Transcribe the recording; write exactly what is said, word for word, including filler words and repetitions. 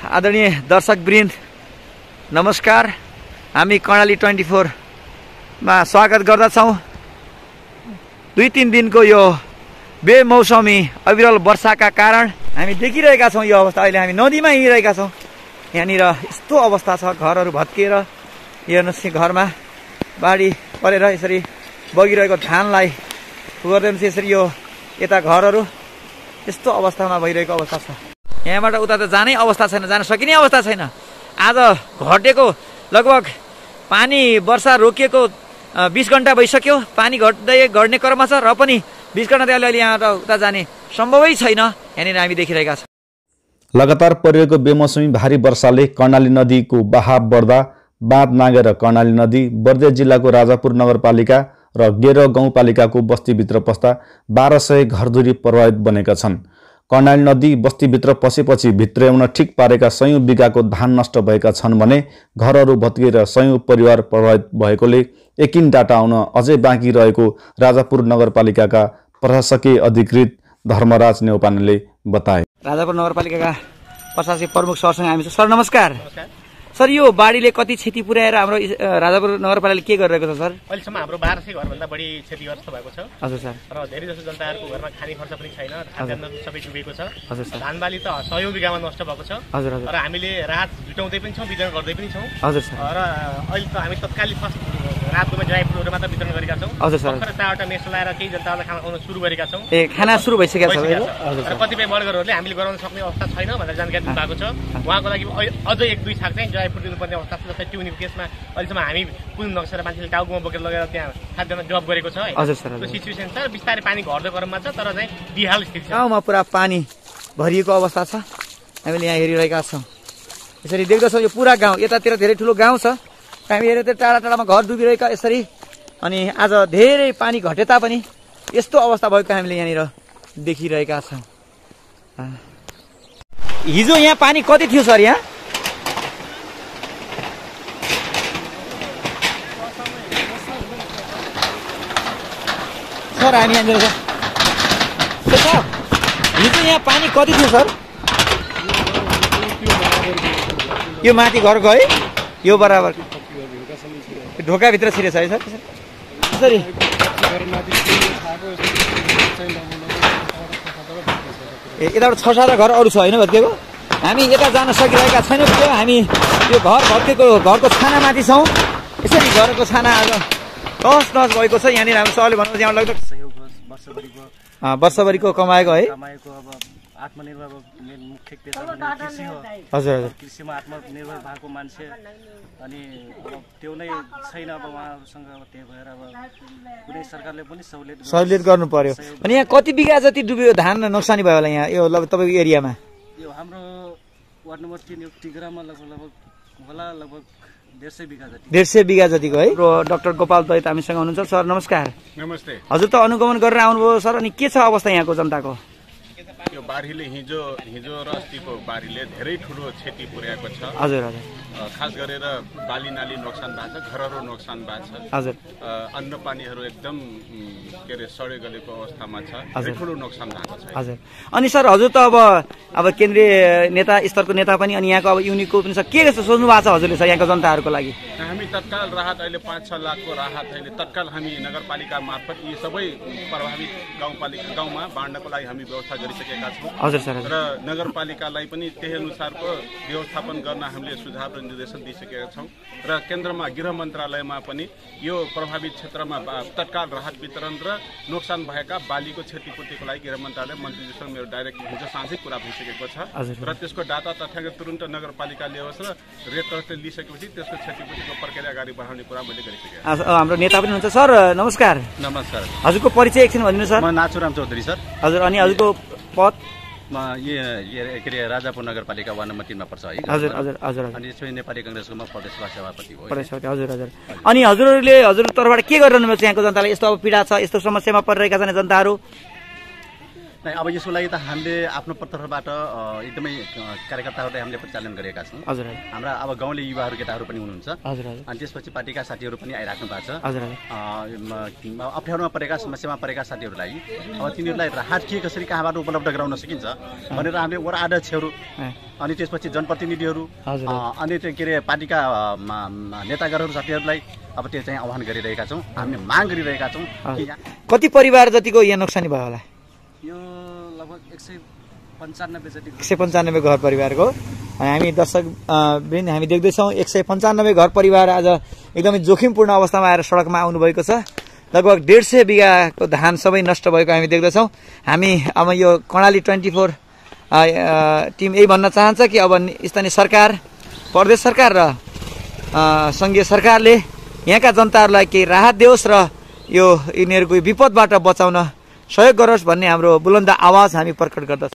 आदरणीय दर्शकवृन्द नमस्कार। हामी कर्णाली ट्वेन्टी फोरमा स्वागत गर्दछौँ। दुई तीन दिनको यो बेमौसमी अविरल वर्षाका कारण हामी देखिरहेका छौँ यो अवस्था। अहिले हामी नदीमा हिँडिरहेका छौँ। यहाँनिर यस्तो अवस्था छ, घरहरू भत्किएर हेर्नुहोस्, घरमा बाढी परेर यसरी बगिरहेको धानलाई गर्दैछ। यसरी यो यता घरहरू यस्तो अवस्थामा भइरहेको अवस्था छ। यहाँबाट उता त जानै अवस्था छैन, जान सकिने अवस्था छैन। आज घटेको लगभग पानी वर्षा रोकिएको बिस घन्टा भइसक्यो। पानी घट्दै घट्ने क्रममा छ र पनि बिस घन्टा अलिअलि यहाँ उता जाने सम्भवै छैन। यहाँनिर हामी देखिरहेका छौँ। लगातार परिरहेको बेमौसमी भारी वर्षाले कर्णाली नदीको बहाव बढ्दा बाँध नागेर कर्णाली नदी बर्दिया जिल्लाको राजापुर नगरपालिका र गेर गाउँपालिकाको बस्तीभित्र पस्दा बाह्र सय घरधुरी प्रभावित बनेका छन्। कर्णाली नदी बस्तीभित्र पसेपछि भित्र्याउन ठिक पारेका सयौं बिघाको धान नष्ट भएका छन् भने घरहरू भत्किएर सयौं परिवार प्रभावित भएकोले एकिन डाटा आउन अझै बाँकी रहेको राजापुर नगरपालिकाका प्रशासकीय अधिकृत धर्मराज नेउपानेले बताए। राजापुर नगरपालिकाका प्रशासकीय प्रमुख सरसँग हामी सर नमस्कार। सर, यो बाढीले कति क्षति पुर्याएर हाम्रो राजापुर नगरपालिकाले के गरिरहेको छ सर? अहिलेसम्म हाम्रो बाह्र सय घरभन्दा बढी क्षतिग्रस्त भएको छ। हजुर सर। र धेरै जसो जनताहरूको घरमा खाने खर्च पनि छैन, खाद्यान्न सबै डुबेको छ। हजुर सर। धान बाली त सयौं बिघामा नष्ट भएको छ। हजुर हजुर। र हामीले राहत जुटाउँदै पनि छौँ, वितरण गर्दै पनि छौँ। हजुर सर। र अहिले त हामी तत्कालीन फर्स्ट रातको ड्राई फ्रुटहरू मात्र वितरण गरेका छौँ। हजुर सर। भर्खर चारवटा मेस लगाएर केही जनताहरूलाई खाना खुवाउन सुरु गरेका छौँ। ए, खाना सुरु भइसकेको छ। र कतिपय वर्गहरूले हामीले गराउन सक्ने अवस्था छैन भनेर जानकारी दिनुभएको छ। उहाँको लागि अझ एक दुई छाक चाहिँ ड्राई फ्रुट दिनुपर्ने अवस्था छ। जस्तै ट्युनिको केसमा अहिलेसम्म हामी पुल नक्सेर मान्छेले टाउकोमा बोकेर लगेर त्यहाँ खाद्यान्न ड्रप गरेको छ। हजुर सर। त्यो सिचुएसन छ। बिस्तारै पानी घट्दो क्रममा छ, तर चाहिँ बिहाल स्थिति छ। गाउँमा पुरा पानी भरिएको अवस्था छ। हामीले यहाँ हेरिरहेका छौँ। यसरी देख्दछौँ यो पुरा गाउँ, यतातिर धेरै ठुलो गाउँ छ। हामी हेरेर टाढा टाढामा घर डुबिरहेका यसरी। अनि आज धेरै पानी घटे तापनि यस्तो अवस्था भएको हामीले यहाँनिर देखिरहेका छौँ। हिजो यहाँ पानी कति थियो सर? यहाँ सर हामी यहाँनिर सर हिजो यहाँ पानी कति थियो सर? यो माथि घर गए यो बराबर ढोकाभित्र छिरेछ है सर? यसरी ए यताबाट छ सात घर अरू छ होइन भत्किएको? हामी यता जान सकिरहेका छैनौँ। त्यो हामी यो घर भत्किएको घरको छानामाथि छौँ। यसरी घरको छाना आज तस नस भएको छ। यहाँनिर हामी सरले भन्नु यहाँ लगभग वर्षभरिको कमाएको है। अब आत्मनिर्भर मुख्य पेसा कृषि हो। हजुर हजुर। कृषिमा आत्मनिर्भर भएको मान्छे अनि अब त्यो नै छैन अब उहाँहरूसँग। अब त्यही भएर अब कुनै सरकारले पनि सहुलियत सहुलियत गर्नु पर्यो। अनि यहाँ कति बिघा जति डुब्यो धान नोक्सानी भयो होला यहाँ यो तपाईँको एरियामा? यो हाम्रो वार्ड नम्बर तीन यो टिग्रामा लगभग लगभग होला लगभग डेढ सय बिघा जति डेढ सय बिघा जतिको है। डाक्टर गोपाल दैत हामीसँग हुनुहुन्छ। सर नमस्कार। नमस्ते। हजुर त अनुगमन गरेर आउनुभयो सर। अनि के छ अवस्था यहाँको जनताको? यो बाढीले हिजो हिजो र अस्तिको बाढीले धेरै ठुलो क्षति पुर्याएको छ। हजुर हजुर। खास गरेर बाली नाली नोक्सान भएको छ, घरहरू नोक्सान भएको छ। हजुर। अन्न पानीहरू एकदम के अरे सडे गलेको अवस्थामा छ। धेरै ठुलो नोक्सान भएको छ। हजुर। अनि सर हजुर त अब अब केन्द्रीय नेता स्तरको नेता पनि अनि यहाँको अब युनिटको पनि छ, के कस्तो सोच्नु भएको छ हजुरले सर यहाँको जनताहरूको लागि? हामी तत्काल राहत अहिले पाँच छ लाखको राहत अहिले तत्काल हामी नगरपालिका मार्फत यी सबै प्रभावित गाउँपालिका गाउँमा बाँड्नको लागि हामी व्यवस्था गरिसकेका छौँ। हजुर सर। र नगरपालिकालाई पनि त्यही अनुसारको व्यवस्थापन गर्न हामीले सुझाव र निर्देशन दिइसकेका छौँ। र केन्द्रमा गृह मन्त्रालयमा पनि यो प्रभावित क्षेत्रमा तत्काल राहत वितरण र नोक्सान भएका बालीको क्षतिपूर्तिको लागि गृह मन्त्रालय मन्त्रीजीसँग मेरो डाइरेक्ट हिजो साँझै कुरा भइसकेको छ। र त्यसको डाटा तथ्याङ्क तुरन्त नगरपालिकाले होस् र रेड क्रसले लिइसकेपछि त्यसको क्षतिपूर्तिको प्रक्रिया अगाडि बढाउने कुरा मैले गरिसकेँ। हाम्रो नेता पनि हुनुहुन्छ। सर नमस्कार। नमस्कार। हजुरको परिचय एकछिन भनिदिनु सर। म नाचुराम चौधरी सर। हजुर। अनि हजुरको पद? म यो के अरे राजापुर नगरपालिका वार्ड नम्बर तीनमा पर्छ है। हजुर हजुर हजुर। अनि यसो नेपाली काङ्ग्रेसको म प्रदेश सभापति हो। प्रदेश सभापति। हजुर हजुर। अनि हजुरहरूले हजुर तर्फबाट के गरिरहनु भएको छ यहाँको जनतालाई? यस्तो अब पीडा छ, यस्तो समस्यामा परिरहेका छन् जनताहरू? अब यसको लागि त हामीले आफ्नो तर्फबाट एकदमै कार्यकर्ताहरूलाई हामीले परिचालन गरेका छौँ। हजुर हाम्रा अब गाउँले युवाहरू केटाहरू पनि हुनुहुन्छ। हजुर अनि त्यसपछि पार्टीका साथीहरू पनि आइराख्नु भएको छ। हजुर अप्ठ्यारोमा परेका समस्यामा परेका साथीहरूलाई अब तिनीहरूलाई राहत के कसरी कहाँबाट उपलब्ध गराउन सकिन्छ भनेर हामीले वडा अध्यक्षहरू अनि त्यसपछि जनप्रतिनिधिहरू अनि त्यो के अरे पार्टीका नेतागरहरू साथीहरूलाई अब त्यो चाहिँ आह्वान गरिरहेका छौँ। हामीले माग गरिरहेका छौँ। कति परिवार जतिको यहाँ नोक्सानी भयो होला? यो लगभग एक सय पन्चानब्बे जति एक सय पन्चानब्बे घर परिवारको हामी दर्शक बिन हामी देख्दैछौँ। एक सय पन्चानब्बे घर परिवार आज एकदमै जोखिमपूर्ण अवस्थामा आएर सडकमा आउनुभएको छ। लगभग डेढ सय बिघाको धान सबै नष्ट भएको हामी देख्दछौँ। हामी अब यो कर्णाली ट्वेन्टी फोर टिम यही भन्न चाहन्छ कि अब स्थानीय सरकार, प्रदेश सरकार र सङ्घीय सरकारले यहाँका जनताहरूलाई केही राहत दियोस् र यो यिनीहरूको विपदबाट बचाउन सहयोग गरोस् भन्ने हाम्रो बुलन्द आवाज हामी प्रकट गर्दछौँ।